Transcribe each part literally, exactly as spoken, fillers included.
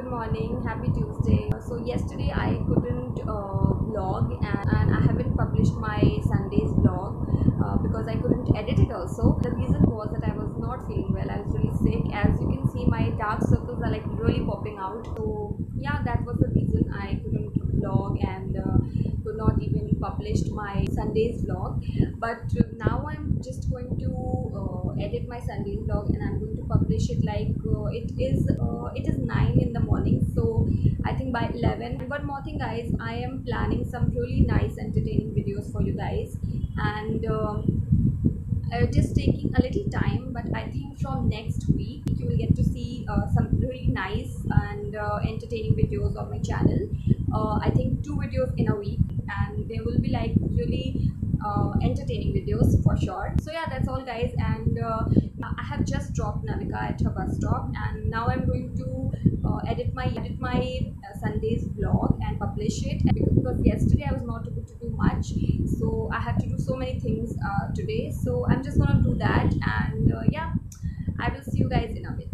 good morning, happy Tuesday. So yesterday I couldn't uh, vlog and, and I haven't published my Sunday's vlog uh, because I couldn't edit it also. The reason was that I was not feeling well, I was really sick. As you can see, my dark circles are like really popping out. So yeah, that was the reason I couldn't vlog and uh, could not even publish my Sunday's vlog. But uh, now I'm just going to uh, edit my Sunday's vlog and I'm going to publish it like uh, it is uh, it is nine in the morning, so I think by eleven. And one more thing guys, I am planning some really nice entertaining videos for you guys, and um, uh, just taking a little time, but I think from next week you will get to see uh, some really nice and uh, entertaining videos on my channel. uh, I think two videos in a week, and they will be like really uh, entertaining videos for sure. So yeah, that's all guys, and uh, I have just dropped Navika at her bus stop, and now I'm going to uh, edit my edit my uh, Sunday's vlog and publish it, because yesterday I was not able to do much, so I had to do so many things uh, today. So I'm just gonna do that, and uh, yeah, I will see you guys in a bit.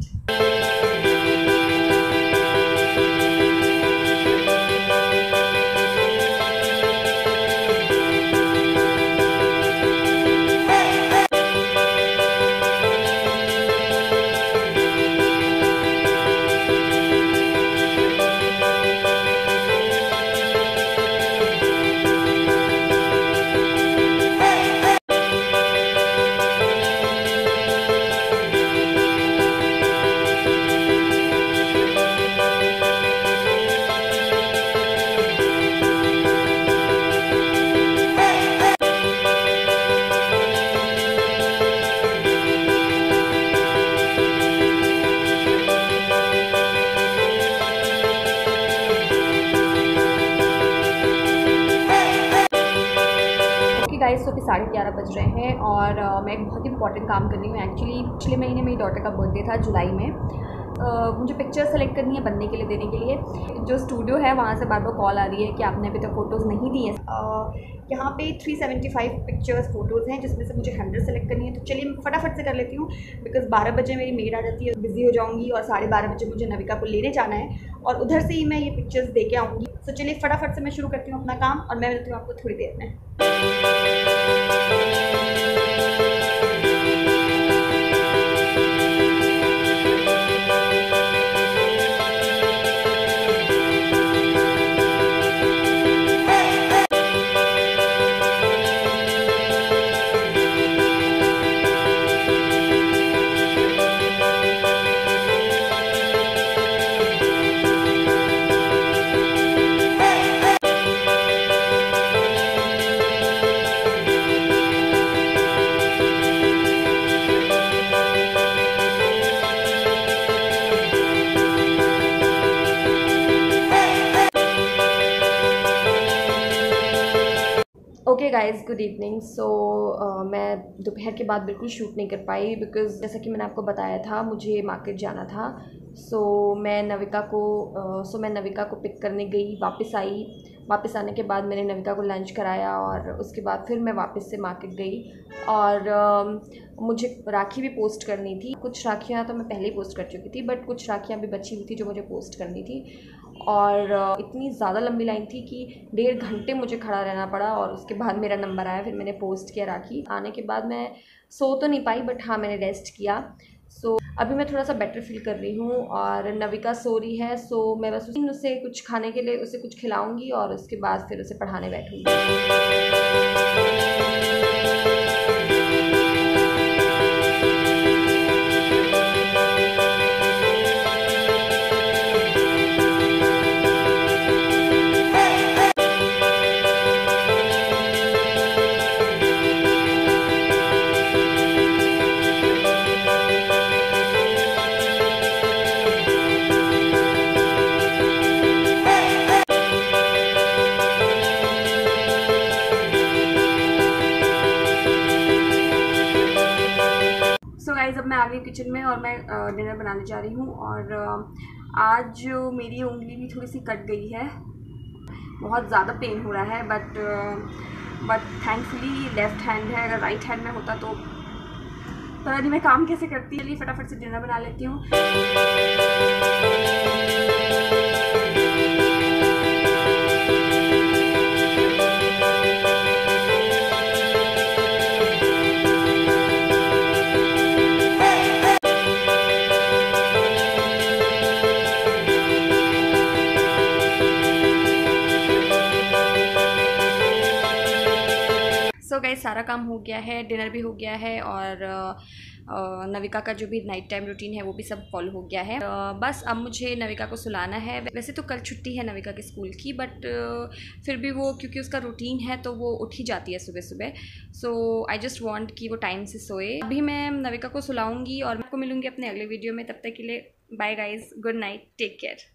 Guys, तो अभी साढ़े ग्यारह बज रहे हैं और uh, मैं एक बहुत इंपॉर्टेंट काम कर रही हूँ। एक्चुअली पिछले महीने मेरी डॉटर का बर्थडे था जुलाई में। uh, मुझे पिक्चर सेलेक्ट करनी है बनने के लिए, देने के लिए। जो स्टूडियो है वहाँ से बार बार कॉल आ रही है कि आपने अभी तक फ़ोटोज़ नहीं दी हैं। uh, यहाँ पे तीन सौ पचहत्तर पिक्चर्स फ़ोटोज़ हैं, जिसमें से मुझे हंड्रेड सेलेक्ट करनी है। तो चलिए मैं फटाफट से कर लेती हूँ, बिकॉज़ बारह बजे मेरी मेड आ जाती है, बिज़ी हो जाऊँगी, और साढ़े बारह बजे मुझे नविका को लेने जाना है और उधर से ही मैं ये पिक्चर्स दे के आऊँगी। तो चलिए फटाफट से मैं शुरू करती हूँ अपना काम, और मैं मिलती हूँ आपको थोड़ी देर में। Okay guys, good evening. So मैं दोपहर के बाद बिल्कुल शूट नहीं कर पाई, बिकॉज़ जैसा कि मैंने आपको बताया था मुझे मार्केट जाना था। सो so, मैं नविका को सो uh, so मैं नविका को पिक करने गई, वापस आई। वापस आने के बाद मैंने नविका को लंच कराया और उसके बाद फिर मैं वापस से मार्केट गई। और uh, मुझे राखी भी पोस्ट करनी थी। कुछ राखियाँ तो मैं पहले ही पोस्ट कर चुकी थी, बट कुछ राखियाँ भी बची हुई थी जो मुझे पोस्ट करनी थी। और uh, इतनी ज़्यादा लंबी लाइन थी कि डेढ़ घंटे मुझे खड़ा रहना पड़ा, और उसके बाद मेरा नंबर आया, फिर मैंने पोस्ट किया राखी। आने के बाद मैं सो तो नहीं पाई, बट हाँ मैंने रेस्ट किया। सो so, अभी मैं थोड़ा सा बेटर फील कर रही हूँ, और नविका सो रही है। सो so, मैं बस उसे कुछ खाने के लिए उसे कुछ खिलाऊंगी और उसके बाद फिर उसे पढ़ाने बैठूंगी। गाइस, अब मैं आ गई किचन में और मैं डिनर बनाने जा रही हूँ। और आज मेरी उंगली भी थोड़ी सी कट गई है, बहुत ज़्यादा पेन हो रहा है, but but thankfully left hand है। अगर राइट हैंड में होता तो पता नहीं मैं काम कैसे करती। चलिए फटाफट से डिनर बना लेती हूँ। गाइस सारा काम हो गया है, डिनर भी हो गया है और नविका का जो भी नाइट टाइम रूटीन है वो भी सब फॉलो हो गया है। बस अब मुझे नविका को सुलाना है। वैसे तो कल छुट्टी है नविका के स्कूल की, बट फिर भी वो क्योंकि उसका रूटीन है तो वो उठ ही जाती है सुबह सुबह। सो आई जस्ट वांट कि वो टाइम से सोए। अभी मैं नविका को सुलाऊंगी और मैं आपको मिलूंगी अपने अगले वीडियो में। तब तक के लिए bye guys, good night, take care.